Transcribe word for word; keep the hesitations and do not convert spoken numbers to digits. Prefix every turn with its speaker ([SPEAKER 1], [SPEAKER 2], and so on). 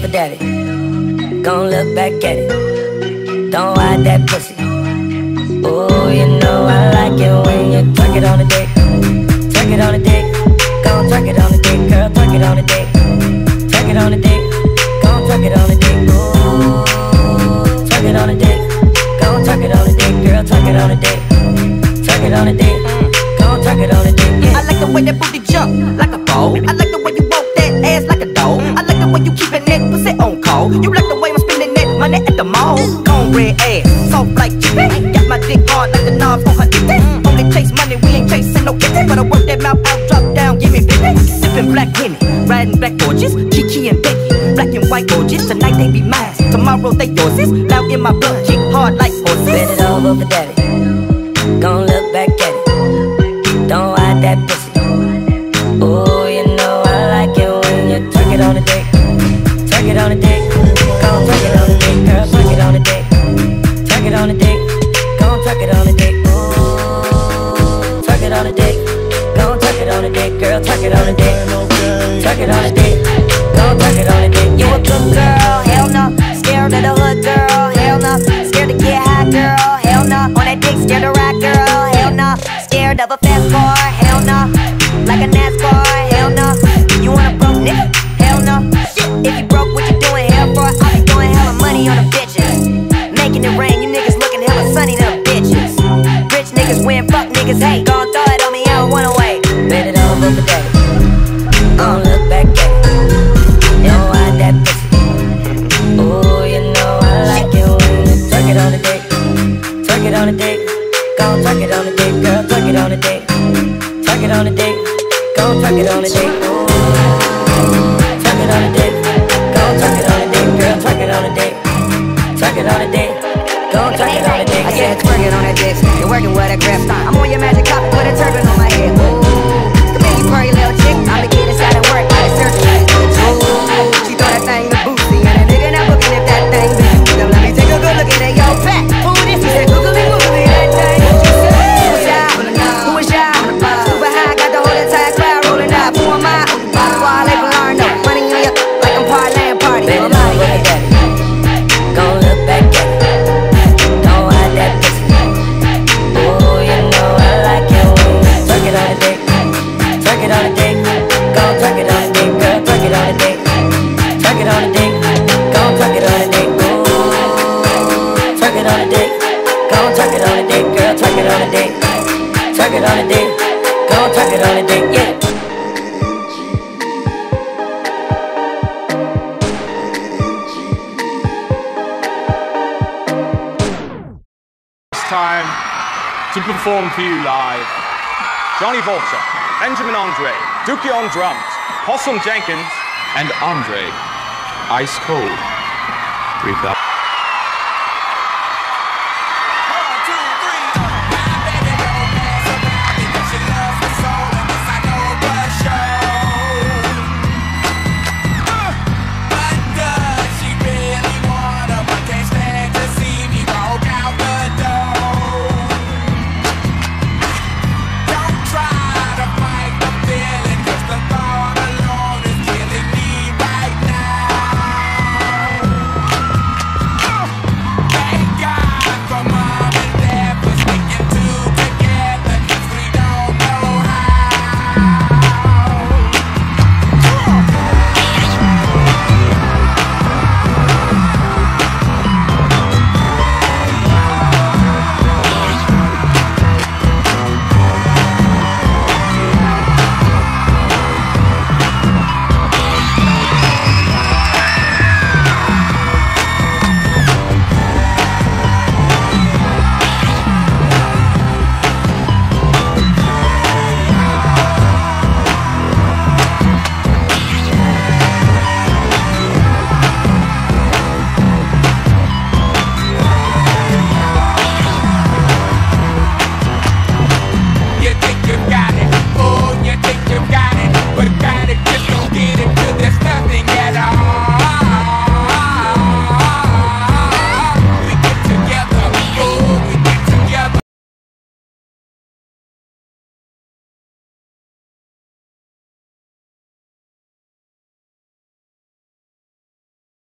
[SPEAKER 1] for daddy. Gon' look back at it. Don't hide that pussy. Oh, you know I like it when you twerk it on the dick. Twerk it on the dick. Gon' twerk it on the dick, girl. Twerk it on the dick. Twerk it on the dick. Gon' twerk it on the dick. Ooh, twerk it on the dick. Gon' twerk it on the dick, girl. Twerk it on the dick. Twerk it on the dick. Gon' twerk it on the dick. Yeah.
[SPEAKER 2] I like the way that booty jump like a bow. I like the way you walk that ass like a dough. I like the way you keepin' that pussy on call. You like the way I'm spending that money at the mall. Cornbread ass, soft like chicken. Got my dick hard like the knobs on her dick. Only chase money, we ain't chasing no kitty. But I work that mouth out, drop down, give me fifty. Sippin' black Henny, riding black gorgeous, Kiki and Becky, black and white gorgeous. Tonight they be mine, tomorrow they yours. Loud in my blood, kick hard like horses.
[SPEAKER 1] Bend it over for daddy. Gon' look back at it. Don't hide that pussy. Oh, you know I like it when you twerk it on the dick. Twerk it on the dick. Gon' twerk it on the dick, girl. Twerk it on the dick. Twerk it on the dick. Gon' twerk it on the dick. Ooh, twerk it on the dick. Gon' twerk it on the dick, girl. Twerk it on the dick. Twerk it on the dick. Gon' twerk it on the dick.
[SPEAKER 2] You a good girl, hell no. Scared of the hood, girl, hell no. Scared to get high, girl, hell no. On that dick, scared to rock, girl, hell no. Scared of a fast car, hell no. Like a NASCAR, hell no. You want a broke nigga? Hell no. Shit, if you broke, what you doing hell for? I be throwing hella money on the bitches. Making it rain, you niggas looking hella sunny to them bitches. Rich niggas win, fuck niggas hate. Gon' throw it on me, I don't wanna wait.
[SPEAKER 1] Bend it over for daddy. Gon' look back at it. Don't hide that pussy. Oh, you know I like it when you twerk it on the dick. Twerk it on the dick. Gon' twerk it on the dick, girl. Twerk it on the dick. Twerk it on the dick. Gon' twerk it on the dick. Ooh, twerk it on the dick. Gon' twerk it on the dick, girl. Twerk it on the dick. Twerk it on the dick. Gon' twerk it on the dick.
[SPEAKER 2] I said twerk it on that dick. You're working with a grip. I'm on your magic carpet with a turban on my head. Ooh, come here, you pretty little chick. I'm the kid inside and work. I search like ooh, she throw that thing to Boosie and a nigga not looking if that thing to you. Now let me take a good look at that yo fat. Who this? He said googly moogly that thing. She said who is y'all? Who is y'all? Super high, got the whole entire crowd rolling up. Who am I? Why they can learn no money on you like I'm parlaying party.
[SPEAKER 1] Bend it over for daddy. Gon' look back at it. Don't hide that pussy. Oh, you know I like it when you twerk it on the dick. Twerk it on the dick. Gon' twerk it on the dick, girl. Twerk it on the dick. Twerk it on the dick. Gon' twerk it on the dick. Ooh, twerk it on the dick. Gon' twerk it on the dick, girl. Twerk it on the dick. Twerk it on the dick. Gon' twerk it on the dick, yeah.
[SPEAKER 3] Time to perform for you live. Johnny Vulture, Benjamin Andre, Dookie on drums, Possum Jenkins, and Andre Ice Cold. three thousand